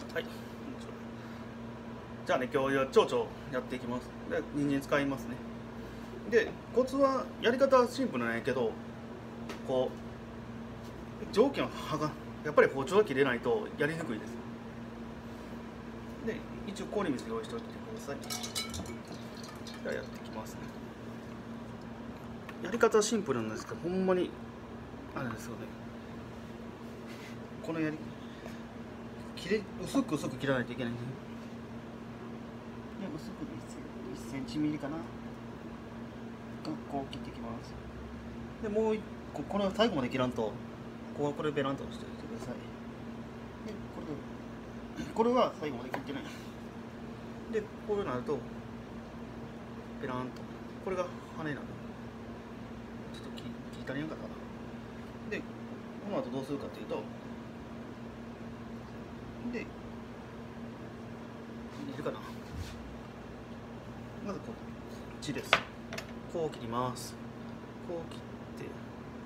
はい。じゃあね、今日は蝶々やっていきます。で、人参使いますね。で、コツはやり方はシンプルなんやけど、こう蒸気の刃がやっぱり包丁が切れないとやりにくいです。で、一応氷水用意しておいてください。じゃあやっていきますね。やり方はシンプルなんですけど、ほんまにあれですよね。この薄く切らないといけないんで、薄く1センチミリかな。こう切っていきます。で、もう一個、この最後まで切らんと、これベランとしておいてください。で、これは最後まで切ってない。で、こうなると、ベランと、これが羽になる。ちょっと切り足りなかったかな。で、この後どうするかというと、で、入れるかな。まずこっちです。こう切ります。こう切って、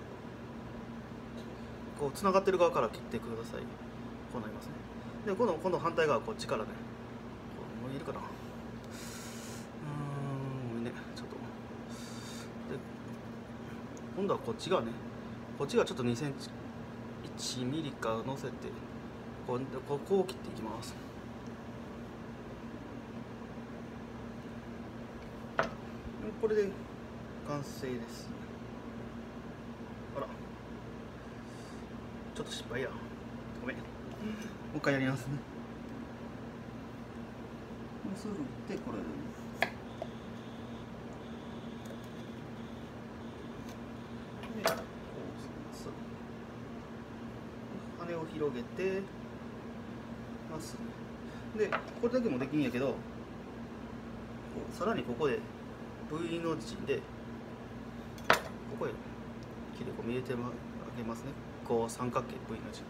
こうつながってる側から切ってください。こうなりますね。で、今度反対側こっちからね。もういるかな。ごめんね、ちょっと。で、今度はこっち側ね。こっちがちょっと2センチ、1ミリか乗せて、こう切っていきます。これで完成です。あら、ちょっと失敗や。ごめん。もう一回やりますね。すぐってこれで。羽を広げてますね。で、これだけもできんやけど、さらにここで V の字でここへ切れ込み入れてあげますね。こう三角形 V の字。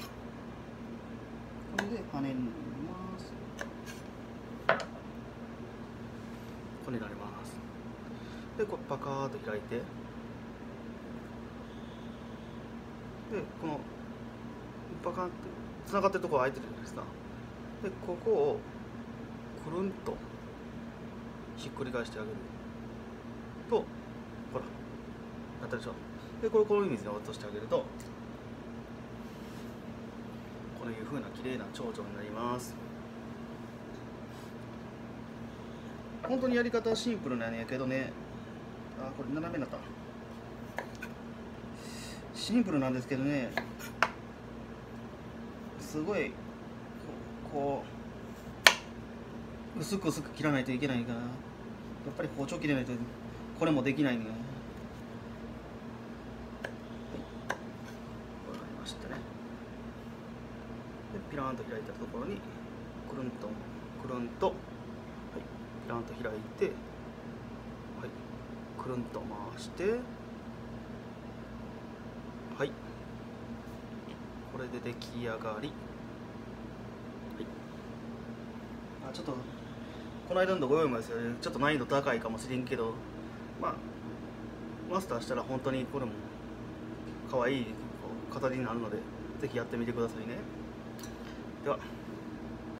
これで羽になります。これになります。で、これパカーッと開いて、で、このパカンってつながってるところ空いてるじゃないですか。で、ここをくるんとひっくり返してあげると、ほら、なったでしょ。で、これ氷水に落としてあげると、こういう風な綺麗な蝶々になります。本当にやり方はシンプルなんやけどね。あ、これ斜めになった。シンプルなんですけどね、すごいこう薄く切らないといけないから、やっぱり包丁切れないとこれもできないね。はい、こうなりましたね。で、ピラーンと開いたところにくるんと、はい、ピラーンと開いて、はい、くるんと回して、はい、これで出来上がり。はい、ちょっとこの間のご用意もですよね、ちょっと難易度高いかもしれんけど、まあマスターしたら本当にこれも可愛い形になるので、ぜひやってみてくださいね。では。